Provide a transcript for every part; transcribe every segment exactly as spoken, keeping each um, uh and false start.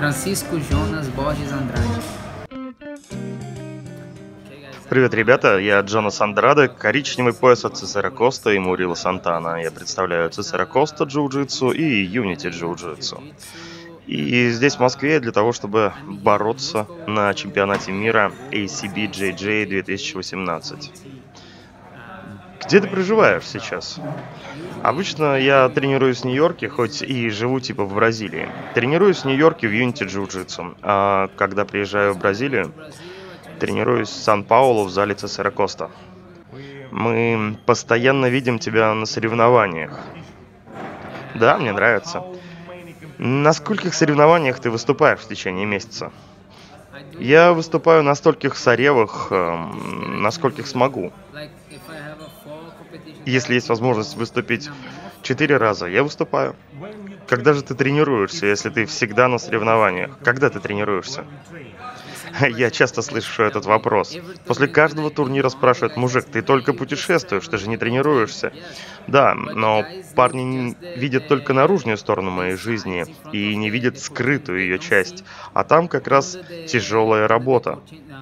Francisco Jonas Borges Andrade. Привет, ребята, я Джонас Андраде, коричневый пояс от Цесара Коста и Мурило Сантана. Я представляю Цесара Коста Джиу-Джитсу и Unity Джиу-Джитсу. И здесь, в Москве, для того, чтобы бороться на чемпионате мира эй си би джей джей две тысячи восемнадцать. Где ты проживаешь сейчас? Обычно я тренируюсь в Нью-Йорке, хоть и живу типа в Бразилии. Тренируюсь в Нью-Йорке в Unity Jiu-Jitsu, а когда приезжаю в Бразилию, тренируюсь в Сан-Паулу в зале Цесара Коста. Мы постоянно видим тебя на соревнованиях. Да, мне нравится. На скольких соревнованиях ты выступаешь в течение месяца? Я выступаю на стольких соревах, э, на скольких смогу. Если есть возможность выступить четыре раза, я выступаю. Когда же ты тренируешься, если ты всегда на соревнованиях? Когда ты тренируешься? Я часто слышу этот вопрос. После каждого турнира спрашивают: мужик, ты только путешествуешь, ты же не тренируешься. Да, но парни видят только наружную сторону моей жизни и не видят скрытую ее часть. А там как раз тяжелая работа.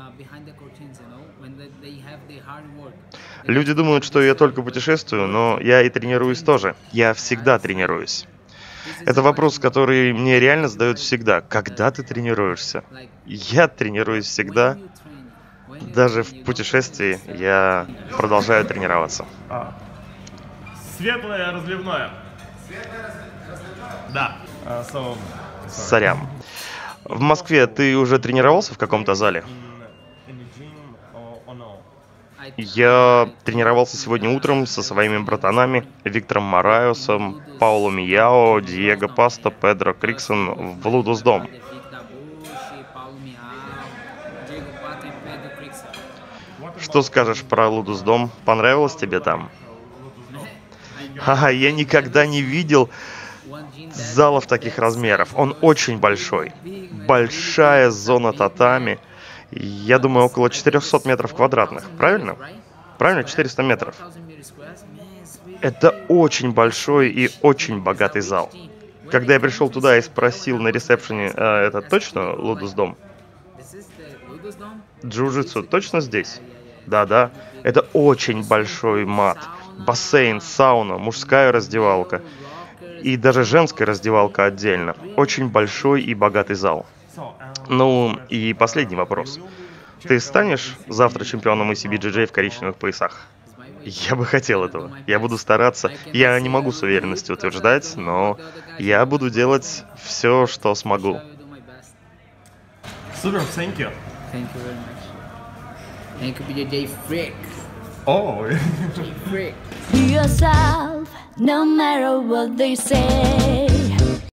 Люди думают, что я только путешествую, но я и тренируюсь тоже. Я всегда тренируюсь. Это вопрос, который мне реально задают всегда. Когда ты тренируешься? Я тренируюсь всегда. Даже в путешествии я продолжаю тренироваться. А. Светлое разливное. Да. Uh, so... Сорян. В Москве ты уже тренировался в каком-то зале? Я тренировался сегодня утром со своими братанами Виктором Мораиосом, Пауло Мияо, Диего Паста, Педро Криксон в Лудус Дом. Что скажешь про Лудус Дом? Понравилось тебе там? Ха-ха, я никогда не видел залов таких размеров. Он очень большой. Большая зона татами. Я думаю, около четырехсот метров квадратных. Правильно? Правильно? четыреста метров. Это очень большой и очень богатый зал. Когда я пришел туда и спросил на ресепшене, а это точно Лудус Дом? Джиу-джитсу точно здесь? Да-да. Это очень большой мат. Бассейн, сауна, мужская раздевалка. И даже женская раздевалка отдельно. Очень большой и богатый зал. Ну, и последний вопрос. Ты станешь завтра чемпионом эй си би джей джей в коричневых поясах? Я бы хотел этого. Я буду стараться. Я не могу с уверенностью утверждать, но я буду делать все, что смогу. Супер, thank you. Thank you very much. Thank you, би джей джей Freak. Oh. Freak. Be yourself, no matter what they say.